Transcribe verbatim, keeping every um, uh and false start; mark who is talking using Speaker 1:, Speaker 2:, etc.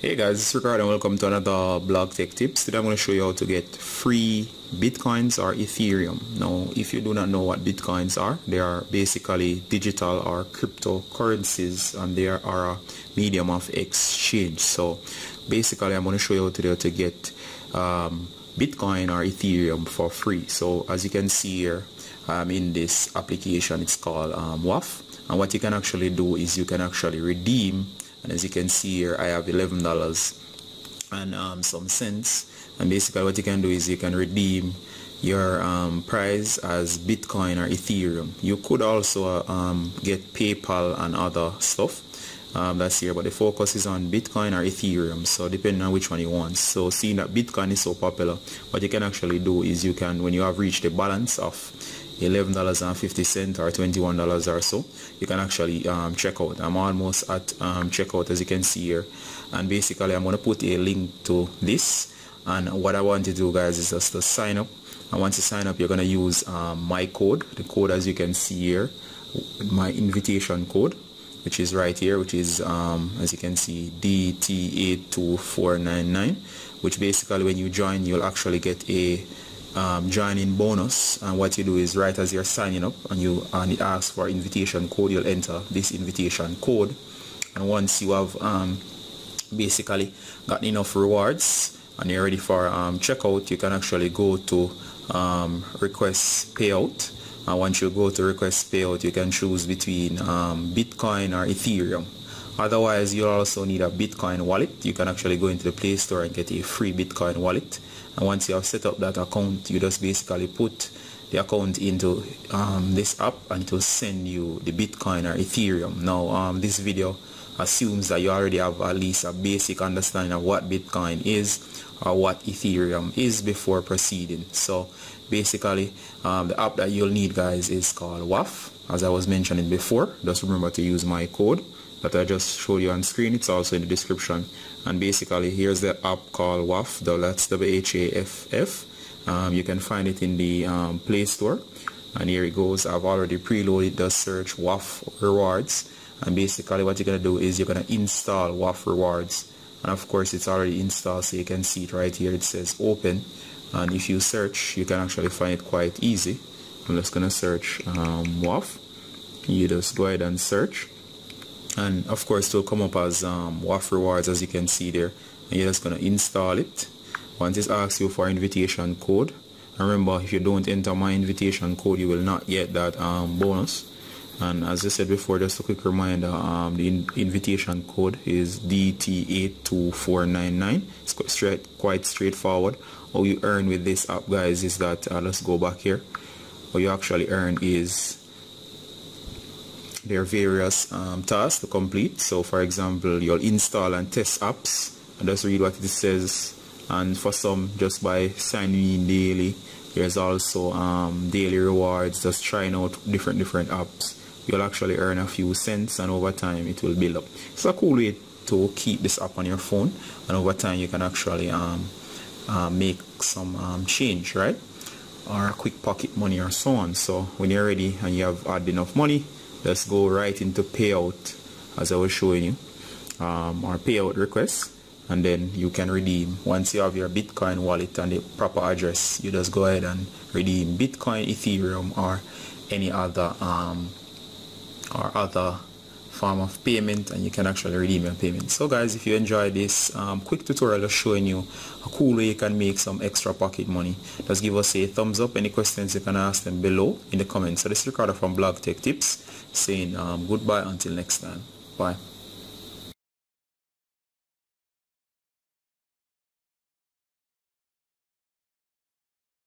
Speaker 1: Hey guys, it's Ricardo and welcome to another blog tech tips. Today I'm going to show you how to get free bitcoins or Ethereum. Now, if you do not know what bitcoins are, they are basically digital or cryptocurrencies, and they are a medium of exchange. So basically I'm going to show you how today to get um, Bitcoin or Ethereum for free. So as you can see here um, in this application, it's called um, W A F, and what you can actually do is you can actually redeem. And as you can see here, I have eleven dollars and um, some cents. And basically what you can do is you can redeem your um, prize as Bitcoin or Ethereum. You could also um, get PayPal and other stuff um, that's here, but the focus is on Bitcoin or Ethereum, so depending on which one you want. So seeing that Bitcoin is so popular, what you can actually do is you can, when you have reached the balance of eleven dollars and fifty cents or twenty-one dollars or so, you can actually um, check out. I'm almost at um, checkout, as you can see here, and basically I'm going to put a link to this. And what I want to do, guys, is just to sign up. And once you sign up, you're going to use um, my code, the code as you can see here, my invitation code, which is right here, which is um, as you can see D T eight two four nine nine, which basically when you join, you'll actually get a Um, joining bonus. And what you do is, right as you're signing up and you and it asks for invitation code, you'll enter this invitation code, and once you have um, basically got enough rewards and you're ready for um, checkout, you can actually go to um, request payout, and once you go to request payout, you can choose between um, Bitcoin or Ethereum. Otherwise, you also need a Bitcoin wallet. You can actually go into the Play Store and get a free Bitcoin wallet. And once you have set up that account, you just basically put the account into um, this app, and it will send you the Bitcoin or Ethereum. Now, um, this video assumes that you already have at least a basic understanding of what Bitcoin is or what Ethereum is before proceeding. So basically, um, the app that you'll need, guys, is called W A F, as I was mentioning before. Just remember to use my code that I just showed you on screen. It's also in the description. And basically, here's the app called W A F, that's W H A F F. Um, you can find it in the um, Play Store, and here it goes. I've already preloaded the search W A F rewards, and basically what you're gonna do is you're gonna install W A F rewards, and of course it's already installed, so you can see it right here. It says open, and if you search, you can actually find it quite easy. I'm just gonna search um, W A F. You just go ahead and search, and of course it will come up as um, W A F rewards, as you can see there, and you're just going to install it. Once it asks you for invitation code, and remember, if you don't enter my invitation code, you will not get that um, bonus. And as I said before, just a quick reminder, um, the in invitation code is D T eight two four nine nine. It's quite, straight, quite straightforward. How you earn with this app, guys, is that uh, let's go back here. What you actually earn is there are various um, tasks to complete. So for example, you'll install and test apps, and just read what it says. And for some, just by signing in daily, there's also um, daily rewards, just trying out different different apps. You'll actually earn a few cents, and over time it will build up. It's a cool way to keep this app on your phone, and over time you can actually um, uh, make some um, change, right? Or quick pocket money or so on. So when you're ready and you have had enough money, let's go right into payout, as I was showing you, um, or payout requests, and then you can redeem. Once you have your Bitcoin wallet and the proper address, you just go ahead and redeem Bitcoin, Ethereum, or any other um, or other form of payment, and you can actually redeem your payment. So guys, if you enjoyed this um, quick tutorial just showing you a cool way you can make some extra pocket money, just give us a thumbs up. Any questions, you can ask them below in the comments. So this is Ricardo from Blog Tech Tips saying um, goodbye until next time. Bye.